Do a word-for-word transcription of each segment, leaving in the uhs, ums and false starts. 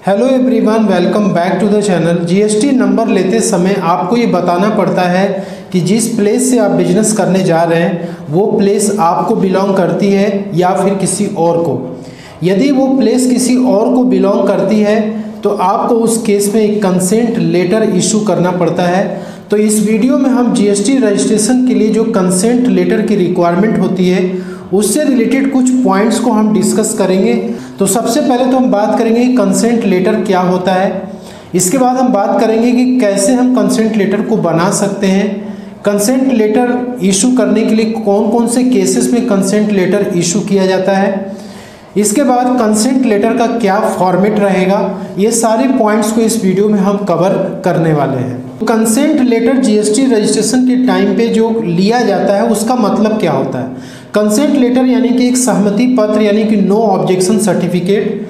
Hello everyone, welcome back to the channel. GST number लेते समय आपको ये बताना पड़ता है कि जिस प्लेस से आप बिजनेस करने जा रहे हैं वो प्लेस आपको बिलोंग करती है या फिर किसी और को। यदि वो प्लेस किसी और को बिलोंग करती है तो आपको उस केस में एक कंसेंट लेटर इशू करना पड़ता है। तो इस वीडियो में हम जीएसटी रजिस्ट्रेशन के लिए जो कंसेंट लेटर की रिक्वायरमेंट होती है उससे रिलेटेड कुछ पॉइंट्स को हम डिस्कस करेंगे। तो सबसे पहले तो हम बात करेंगे कि कंसेंट लेटर क्या होता है। इसके बाद हम बात करेंगे कि कैसे हम कंसेंट लेटर को बना सकते हैं। कंसेंट लेटर इशू करने के लिए कौन कौन से केसेस में कंसेंट लेटर इशू किया जाता है। इसके बाद कंसेंट लेटर का क्या फॉर्मेट रहेगा, ये सारे पॉइंट्स को इस वीडियो में हम कवर करने वाले हैं। कंसेंट लेटर जीएसटी रजिस्ट्रेशन के टाइम पे जो लिया जाता है उसका मतलब क्या होता है। कंसेंट लेटर यानी कि एक सहमति पत्र यानी कि नो ऑब्जेक्शन सर्टिफिकेट।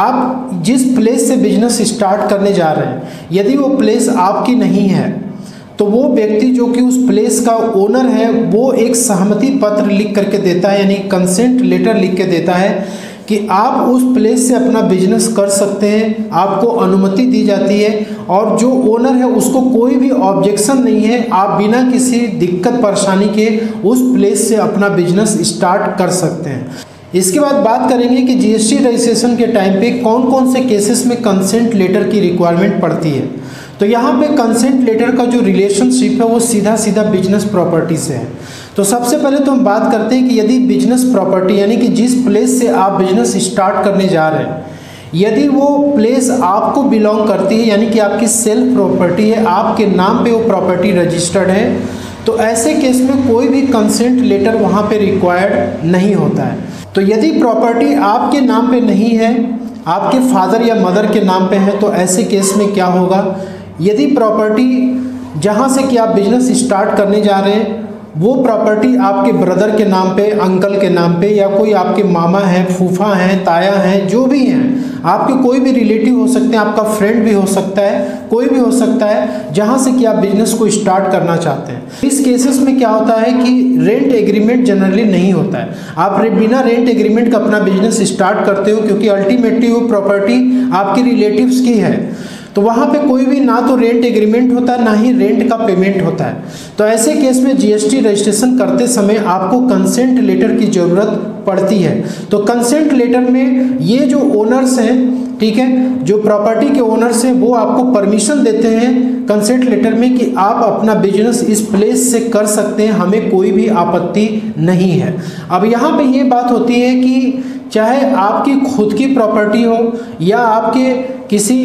आप जिस प्लेस से बिजनेस स्टार्ट करने जा रहे हैं यदि वो प्लेस आपकी नहीं है तो वो व्यक्ति जो कि उस प्लेस का ओनर है वो एक सहमति पत्र लिख करके देता है, यानी कंसेंट लेटर लिख के देता है कि आप उस प्लेस से अपना बिजनेस कर सकते हैं, आपको अनुमति दी जाती है और जो ओनर है उसको कोई भी ऑब्जेक्शन नहीं है। आप बिना किसी दिक्कत परेशानी के उस प्लेस से अपना बिजनेस स्टार्ट कर सकते हैं। इसके बाद बात करेंगे कि जीएसटी रजिस्ट्रेशन के टाइम पे कौन कौन से केसेस में कंसेंट लेटर की रिक्वायरमेंट पड़ती है। तो यहाँ पे कंसेंट लेटर का जो रिलेशनशिप है वो सीधा सीधा बिजनेस प्रॉपर्टी से है। तो सबसे पहले तो हम बात करते हैं कि यदि बिजनेस प्रॉपर्टी यानी कि जिस प्लेस से आप बिजनेस स्टार्ट करने जा रहे हैं यदि वो प्लेस आपको बिलोंग करती है यानी कि आपकी सेल्फ प्रॉपर्टी है, आपके नाम पे वो प्रॉपर्टी रजिस्टर्ड है, तो ऐसे केस में कोई भी कंसेंट लेटर वहाँ पे रिक्वायर्ड नहीं होता है। तो यदि प्रॉपर्टी आपके नाम पे नहीं है, आपके फादर या मदर के नाम पे है, तो ऐसे केस में क्या होगा, यदि प्रॉपर्टी जहाँ से कि आप बिजनेस स्टार्ट करने जा रहे हैं वो प्रॉपर्टी आपके ब्रदर के नाम पे, अंकल के नाम पे या कोई आपके मामा हैं, फूफा हैं, ताया हैं, जो भी हैं, आपके कोई भी रिलेटिव हो सकते हैं, आपका फ्रेंड भी हो सकता है, कोई भी हो सकता है जहाँ से कि आप बिजनेस को स्टार्ट करना चाहते हैं। इस केसेस में क्या होता है कि रेंट एग्रीमेंट जनरली नहीं होता है। आप बिना रेंट एग्रीमेंट का अपना बिजनेस स्टार्ट करते हो क्योंकि अल्टीमेटली वो प्रॉपर्टी आपके रिलेटिव्स की है, तो वहाँ पे कोई भी ना तो रेंट एग्रीमेंट होता है ना ही रेंट का पेमेंट होता है। तो ऐसे केस में जीएसटी रजिस्ट्रेशन करते समय आपको कंसेंट लेटर की ज़रूरत पड़ती है। तो कंसेंट लेटर में ये जो ओनर्स हैं, ठीक है, जो प्रॉपर्टी के ओनर्स हैं वो आपको परमिशन देते हैं कंसेंट लेटर में कि आप अपना बिजनेस इस प्लेस से कर सकते हैं, हमें कोई भी आपत्ति नहीं है। अब यहाँ पे ये बात होती है कि चाहे आपकी खुद की प्रॉपर्टी हो या आपके किसी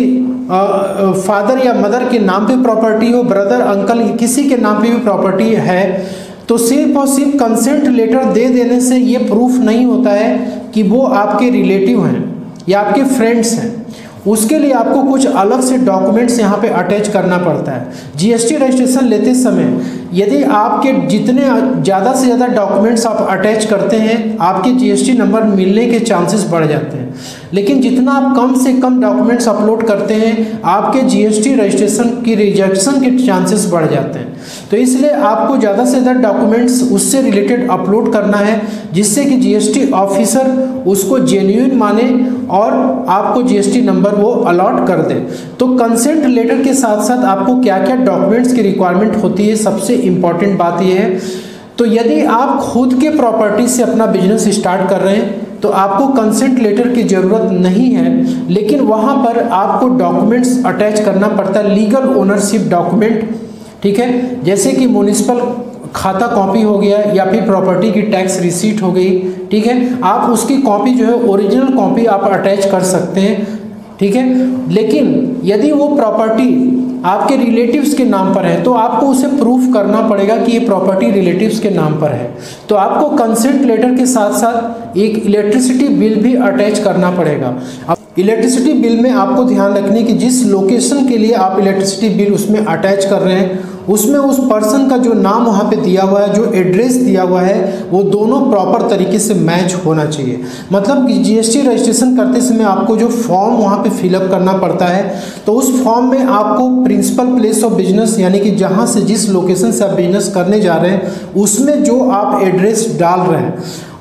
फादर या मदर के नाम पे प्रॉपर्टी हो, ब्रदर अंकल किसी के नाम पे भी प्रॉपर्टी है, तो सिर्फ और सिर्फ कंसेंट लेटर दे देने से ये प्रूफ नहीं होता है कि वो आपके रिलेटिव हैं या आपके फ्रेंड्स हैं। उसके लिए आपको कुछ अलग से डॉक्यूमेंट्स यहाँ पे अटैच करना पड़ता है। जीएसटी रजिस्ट्रेशन लेते समय यदि आपके जितने ज़्यादा से ज़्यादा डॉक्यूमेंट्स आप अटैच करते हैं आपके जीएसटी नंबर मिलने के चांसेस बढ़ जाते हैं, लेकिन जितना आप कम से कम डॉक्यूमेंट्स अपलोड करते हैं आपके जीएसटी रजिस्ट्रेशन की रिजेक्शन के चांसेस बढ़ जाते हैं। तो इसलिए आपको ज़्यादा से ज़्यादा डॉक्यूमेंट्स उससे रिलेटेड अपलोड करना है जिससे कि जीएसटी ऑफिसर उसको जेन्युइन माने और आपको जीएसटी नंबर वो अलॉट कर दे। तो कंसेंट लेटर के साथ साथ आपको क्या क्या डॉक्यूमेंट्स की रिक्वायरमेंट होती है, सबसे इम्पॉर्टेंट बात यह है। तो यदि आप खुद के प्रॉपर्टी से अपना बिजनेस स्टार्ट कर रहे हैं तो आपको कंसेंट लेटर की ज़रूरत नहीं है, लेकिन वहाँ पर आपको डॉक्यूमेंट्स अटैच करना पड़ता है, लीगल ओनरशिप डॉक्यूमेंट, ठीक है, जैसे कि म्युनिसिपल खाता कॉपी हो गया या फिर प्रॉपर्टी की टैक्स रिसीट हो गई, ठीक है, आप उसकी कॉपी जो है ओरिजिनल कॉपी आप अटैच कर सकते हैं, ठीक है। लेकिन यदि वो प्रॉपर्टी आपके रिलेटिव्स के नाम पर है तो आपको उसे प्रूफ करना पड़ेगा कि ये प्रॉपर्टी रिलेटिव्स के नाम पर है। तो आपको कंसेंट लेटर के साथ साथ एक इलेक्ट्रिसिटी बिल भी अटैच करना पड़ेगा। अब इलेक्ट्रिसिटी बिल में आपको ध्यान रखने की जिस लोकेशन के लिए आप इलेक्ट्रिसिटी बिल उसमें अटैच कर रहे हैं उसमें उस पर्सन का जो नाम वहाँ पे दिया हुआ है, जो एड्रेस दिया हुआ है, वो दोनों प्रॉपर तरीके से मैच होना चाहिए। मतलब कि जीएसटी रजिस्ट्रेशन करते समय आपको जो फॉर्म वहाँ पे फिलअप करना पड़ता है तो उस फॉर्म में आपको प्रिंसिपल प्लेस ऑफ बिजनेस यानी कि जहाँ से जिस लोकेशन से आप बिजनेस करने जा रहे हैं उसमें जो आप एड्रेस डाल रहे हैं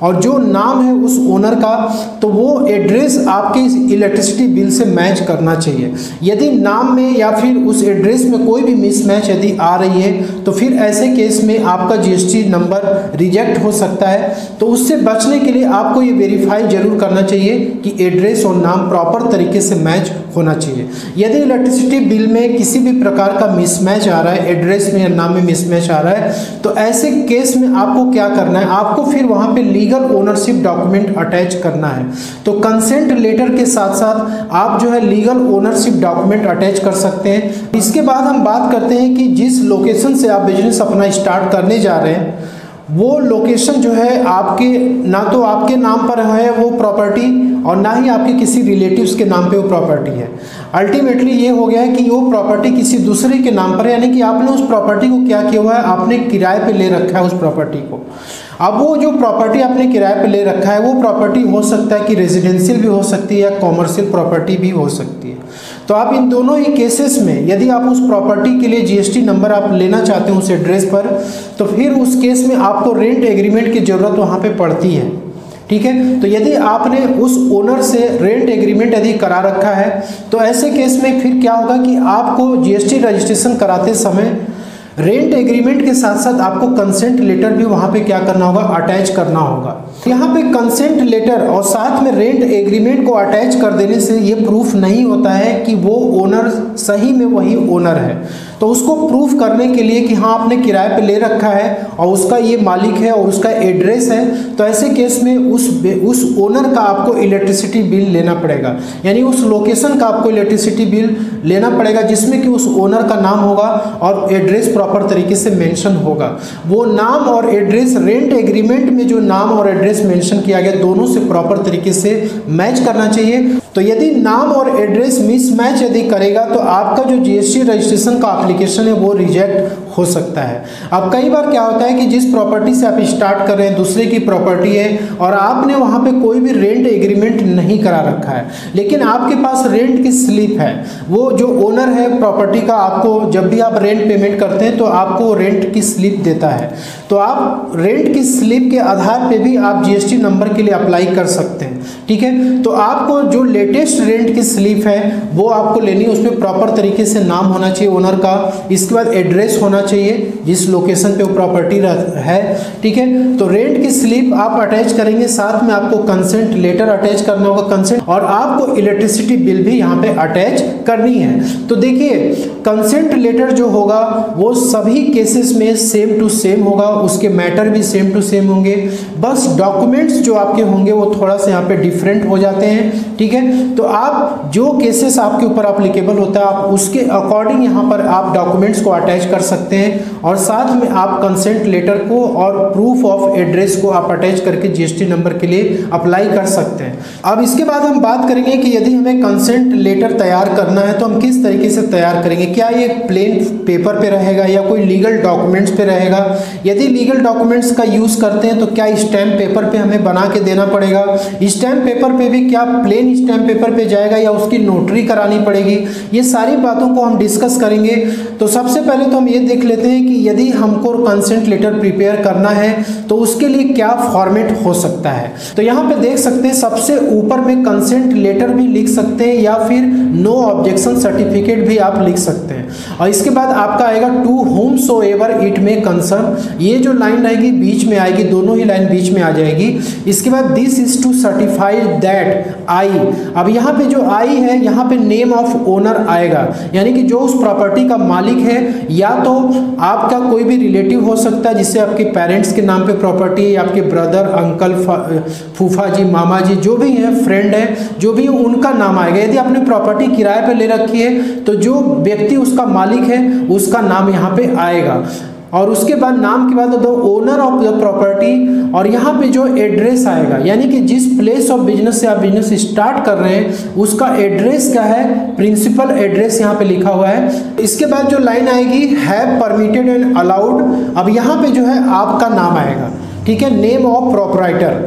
और जो नाम है उस ओनर का, तो वो एड्रेस आपके इस इलेक्ट्रिसिटी बिल से मैच करना चाहिए। यदि नाम में या फिर उस एड्रेस में कोई भी मिसमैच यदि आ रही है तो फिर ऐसे केस में आपका जीएसटी नंबर रिजेक्ट हो सकता है। तो उससे बचने के लिए आपको ये वेरीफाई जरूर करना चाहिए कि एड्रेस और नाम प्रॉपर तरीके से मैच होना चाहिए। यदि इलेक्ट्रिसिटी बिल में किसी भी प्रकार का मिसमैच आ रहा है, एड्रेस में या नाम में मिसमैच आ रहा है, तो ऐसे केस में आपको क्या करना है, आपको फिर वहां पे लीगल ओनरशिप डॉक्यूमेंट अटैच करना है। तो कंसेंट लेटर के साथ साथ आप जो है लीगल ओनरशिप डॉक्यूमेंट अटैच कर सकते हैं। इसके बाद हम बात करते हैं कि जिस लोकेशन से आप बिजनेस अपना स्टार्ट करने जा रहे हैं वो लोकेशन जो है आपके ना तो आपके नाम पर है वो प्रॉपर्टी और ना ही आपके किसी रिलेटिव्स के नाम पे वो प्रॉपर्टी है। अल्टीमेटली ये हो गया है कि वो प्रॉपर्टी किसी दूसरे के नाम पर है, यानी कि आपने उस प्रॉपर्टी को क्या किया हुआ है, आपने किराए पे ले रखा है उस प्रॉपर्टी को। अब वो जो प्रॉपर्टी आपने किराए पे ले रखा है वो प्रॉपर्टी हो सकता है कि रेजिडेंशियल भी हो सकती है या कॉमर्शियल प्रॉपर्टी भी हो सकती है। तो आप इन दोनों ही केसेस में यदि आप उस प्रॉपर्टी के लिए जीएसटी नंबर आप लेना चाहते हैं उस एड्रेस पर, तो फिर उस केस में आपको रेंट एग्रीमेंट की ज़रूरत वहाँ पे पड़ती है। ठीक है, तो यदि आपने उस ओनर से रेंट एग्रीमेंट यदि करा रखा है तो ऐसे केस में फिर क्या होगा कि आपको जीएसटी रजिस्ट्रेशन कराते समय रेंट एग्रीमेंट के साथ साथ आपको कंसेंट लेटर भी वहाँ पे क्या करना होगा, अटैच करना होगा। यहाँ पे कंसेंट लेटर और साथ में रेंट एग्रीमेंट को अटैच कर देने से ये प्रूफ नहीं होता है कि वो ओनर सही में वही ओनर है। तो उसको प्रूफ करने के लिए कि हाँ आपने किराए पे ले रखा है और उसका ये मालिक है और उसका एड्रेस है, तो ऐसे केस में उस उस ओनर का आपको इलेक्ट्रिसिटी बिल लेना पड़ेगा, यानी उस लोकेशन का आपको इलेक्ट्रिसिटी बिल लेना पड़ेगा जिसमें कि उस ओनर का नाम होगा और एड्रेस प्रॉपर तरीके से मेंशन होगा। वो नाम और एड्रेस रेंट एग्रीमेंट में जो नाम और एड्रेस मेंशन किया गया दोनों से प्रॉपर तरीके से मैच करना चाहिए। तो यदि नाम और एड्रेस मिसमैच यदि करेगा तो आपका जो जीएसटी रजिस्ट्रेशन का एप्लीकेशन है वो रिजेक्ट हो सकता है। अब कई बार क्या होता है कि जिस प्रॉपर्टी से आप स्टार्ट कर रहे हैं दूसरे की प्रॉपर्टी है और आपने वहाँ पे कोई भी रेंट एग्रीमेंट नहीं करा रखा है, लेकिन आपके पास रेंट की स्लिप है। वो जो ओनर है प्रॉपर्टी का, आपको जब भी आप रेंट पेमेंट करते हैं तो आपको रेंट की स्लिप देता है। तो आप रेंट की स्लिप के आधार पे भी आप जीएसटी नंबर के लिए अप्लाई कर सकते हैं। ठीक है, तो आपको जो लेटेस्ट रेंट की स्लिप है वो आपको लेनी है, उसमें प्रॉपर तरीके से नाम होना चाहिए ओनर का, इसके बाद एड्रेस होना चाहिए जिस लोकेशन पे वो प्रॉपर्टी है। ठीक है, तो रेंट की स्लिप आप अटैच करेंगे, साथ में आपको कंसेंट लेटर अटैच करना होगा, कंसेंट, और आपको इलेक्ट्रिसिटी बिल भी यहाँ पे अटैच करनी है। तो देखिए कंसेंट लेटर जो होगा वो सभी केसेस में सेम टू सेम होगा, उसके मैटर भी सेम टू सेम होंगे, बस डॉक्यूमेंट्स जो आपके होंगे वो थोड़ा सा यहाँ पे डिफरेंट हो जाते हैं। ठीक है, तो आप जो केसेस आपके ऊपर एप्लीकेबल होता है आप उसके अकॉर्डिंग यहाँ पर आप डॉक्यूमेंट्स को अटैच कर सकते हैं और साथ में आप कंसेंट लेटर को और प्रूफ ऑफ एड्रेस को आप अटैच करके जीएसटी नंबर के लिए अप्लाई कर सकते हैं। अब इसके बाद हम बात करेंगे कि यदि हमें कंसेंट लेटर तैयार करना है तो हम किस तरीके से तैयार करेंगे। क्या ये प्लेन पेपर पे रहेगा या कोई लीगल डॉक्यूमेंट्स पे रहेगा। यदि लीगल डॉक्यूमेंट्स का यूज़ करते हैं तो क्या स्टैम्प पेपर पे हमें बना के देना पड़ेगा, स्टैम्प पेपर पे भी क्या प्लेन स्टैम्प पेपर पे जाएगा या उसकी नोटरी करानी पड़ेगी, ये सारी बातों को हम डिस्कस करेंगे। तो सबसे पहले तो हम ये देख लेते हैं कि यदि हमको कंसेंट लेटर प्रिपेयर करना है तो उसके लिए क्या फॉर्मेट हो सकता है। तो यहाँ पे देख सकते हैं सबसे ऊपर में कंसेंट लेटर भी लिख सकते हैं या फिर नो ऑब्जेक्शन सर्टिफिकेट भी आप लिख सकते हैं, और इसके बाद आपका आएगा to whomsoever it may concern, ये जो लाइन रहेगी बीच में आएगी, दोनों ही लाइन बीच में आ जाएगी। इसके बाद this is to certify that I, अब यहाँ पे जो आई है यहाँ पे नेम ऑफ ओनर आएगा, यानी कि जो उस प्रॉपर्टी का मालिक है या तो आपका कोई भी रिलेटिव हो सकता है जिससे आपके पेरेंट्स के नाम पे प्रॉपर्टी है, या आपके ब्रदर, अंकल, फूफा जी, मामा जी, जो भी है, फ्रेंड है, जो भी उनका नाम आएगा। यदि आपने प्रॉपर्टी किराए पे ले रखी है तो जो व्यक्ति उसका मालिक है उसका नाम यहाँ पे आएगा, और उसके बाद नाम के बाद the owner of the property, और यहाँ पे जो एड्रेस आएगा, यानी कि जिस प्लेस ऑफ बिजनेस से आप बिजनेस स्टार्ट कर रहे हैं उसका एड्रेस क्या है, प्रिंसिपल एड्रेस यहाँ पे लिखा हुआ है। इसके बाद जो लाइन आएगी हैव परमिटेड एंड अलाउड, अब यहाँ पे जो है आपका नाम आएगा। ठीक है, नेम ऑफ प्रोप्राइटर,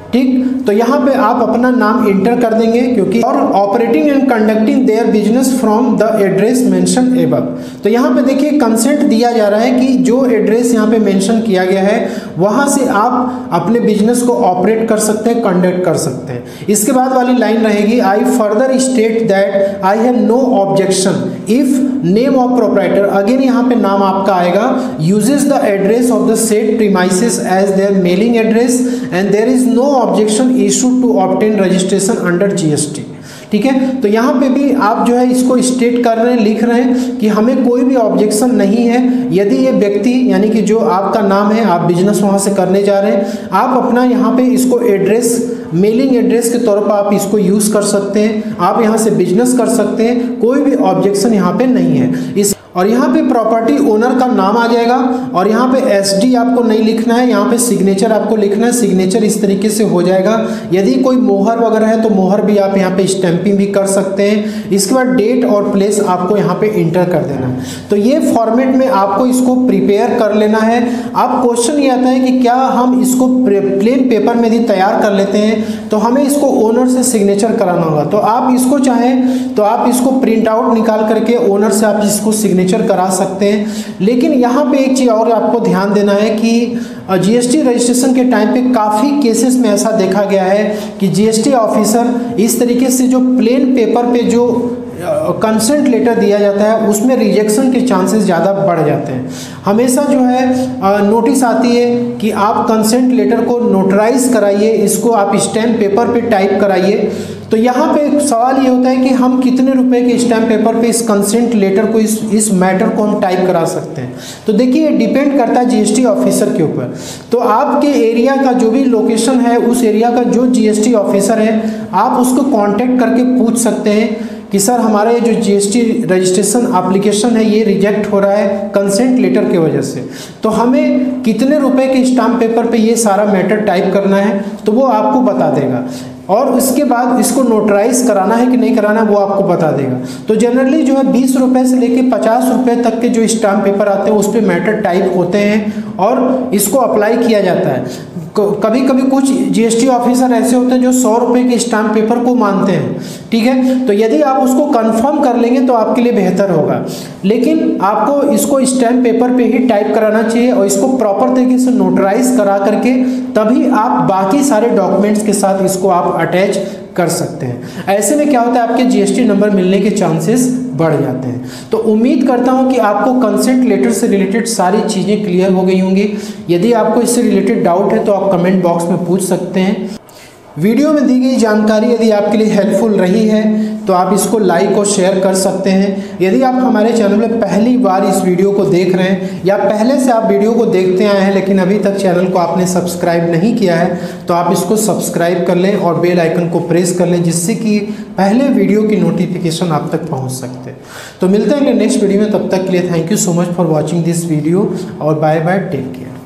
ठीक। तो यहाँ पे आप अपना नाम इंटर कर देंगे क्योंकि और operating and conducting their business from the address mention above. तो यहाँ पे देखिए कंसेंट दिया जा रहा है कि जो एड्रेस यहाँ पे मेंशन किया गया है वहाँ से आप अपने बिजनेस को ऑपरेट कर सकते हैं, कंडक्ट कर सकते हैं। इसके बाद वाली लाइन रहेगी, I further state that I have no objection if name of proprietor, again यहाँ पे नाम आपका आएगा, uses the address of the said premises as their mailing address and there is no objection issued to obtain registration under GST. ठीक है, तो यहाँ पे भी आप जो है इसको स्टेट कर रहे हैं, लिख रहे हैं कि हमें कोई भी ऑब्जेक्शन नहीं है यदि ये व्यक्ति यानी कि जो आपका नाम है, आप बिजनेस वहाँ से करने जा रहे हैं, आप अपना यहाँ पे इसको एड्रेस मेलिंग एड्रेस के तौर पर आप इसको यूज़ कर सकते हैं, आप यहाँ से बिजनेस कर सकते हैं, कोई भी ऑब्जेक्शन यहाँ पे नहीं है। इस और यहाँ पे प्रॉपर्टी ओनर का नाम आ जाएगा और यहाँ पे एसडी आपको नहीं लिखना है, यहाँ पे सिग्नेचर आपको लिखना है। सिग्नेचर इस तरीके से हो जाएगा। यदि कोई मोहर वगैरह है तो मोहर भी आप यहाँ पे स्टैंपिंग भी कर सकते हैं। इसके बाद डेट और प्लेस आपको यहाँ पे इंटर कर देना है। तो ये फॉर्मेट में आपको इसको प्रिपेयर कर लेना है। अब क्वेश्चन ये आता है कि क्या हम इसको प्लेन पेपर में भी तैयार कर लेते हैं तो हमें इसको ओनर से सिग्नेचर कराना होगा। तो आप इसको चाहें तो आप इसको प्रिंट आउट निकाल करके ओनर से आप इसको सिग्नेचर करा सकते हैं। लेकिन यहाँ पे एक चीज़ और आपको ध्यान देना है कि जीएसटी रजिस्ट्रेशन के टाइम पे काफ़ी केसेस में ऐसा देखा गया है कि जीएसटी ऑफिसर इस तरीके से जो प्लेन पेपर पे जो कंसेंट लेटर दिया जाता है उसमें रिजेक्शन के चांसेस ज़्यादा बढ़ जाते हैं। हमेशा जो है नोटिस आती है कि आप कंसेंट लेटर को नोटराइज कराइए, इसको आप स्टैम्प पेपर पे टाइप कराइए। तो यहाँ पे सवाल ये होता है कि हम कितने रुपए के स्टैम्प पेपर पे इस कंसेंट लेटर को इस इस मैटर को हम टाइप करा सकते हैं। तो देखिए डिपेंड करता है जीएसटी ऑफिसर के ऊपर। तो आपके एरिया का जो भी लोकेशन है उस एरिया का जो जीएसटी ऑफिसर है आप उसको कांटेक्ट करके पूछ सकते हैं कि सर हमारा ये जो जीएसटी रजिस्ट्रेशन एप्लीकेशन है ये रिजेक्ट हो रहा है कंसेंट लेटर की वजह से, तो हमें कितने रुपए के स्टाम्प पेपर पे ये सारा मैटर टाइप करना है, तो वो आपको बता देगा। और उसके बाद इसको नोटराइज कराना है कि नहीं कराना है वो आपको बता देगा। तो जनरली जो है बीस रुपये से लेके पचास रुपये तक के जो स्टाम्प पेपर आते हैं उस पर मैटर टाइप होते हैं और इसको अप्लाई किया जाता है। कभी कभी कुछ जीएसटी ऑफिसर ऐसे होते हैं जो सौ रुपये के स्टाम्प पेपर को मानते हैं। ठीक है, तो यदि आप उसको कंफर्म कर लेंगे तो आपके लिए बेहतर होगा। लेकिन आपको इसको स्टैम्प पेपर पे ही टाइप कराना चाहिए और इसको प्रॉपर तरीके से नोटराइज करा करके तभी आप बाकी सारे डॉक्यूमेंट्स के साथ इसको आप अटैच कर सकते हैं। ऐसे में क्या होता है आपके जीएसटी नंबर मिलने के चांसेस बढ़ जाते हैं। तो उम्मीद करता हूं कि आपको कंसेंट लेटर से रिलेटेड सारी चीज़ें क्लियर हो गई होंगी। यदि आपको इससे रिलेटेड डाउट है तो आप कमेंट बॉक्स में पूछ सकते हैं। वीडियो में दी गई जानकारी यदि आपके लिए हेल्पफुल रही है तो आप इसको लाइक और शेयर कर सकते हैं। यदि आप हमारे चैनल में पहली बार इस वीडियो को देख रहे हैं या पहले से आप वीडियो को देखते आए हैं लेकिन अभी तक चैनल को आपने सब्सक्राइब नहीं किया है तो आप इसको सब्सक्राइब कर लें और बेल आइकन को प्रेस कर लें जिससे कि पहले वीडियो की नोटिफिकेशन आप तक पहुंच सकते हैं। तो मिलते हैं नेक्स्ट वीडियो में, तब तक के लिए thank you so much for watching this video और बाय बाय, टेक केयर।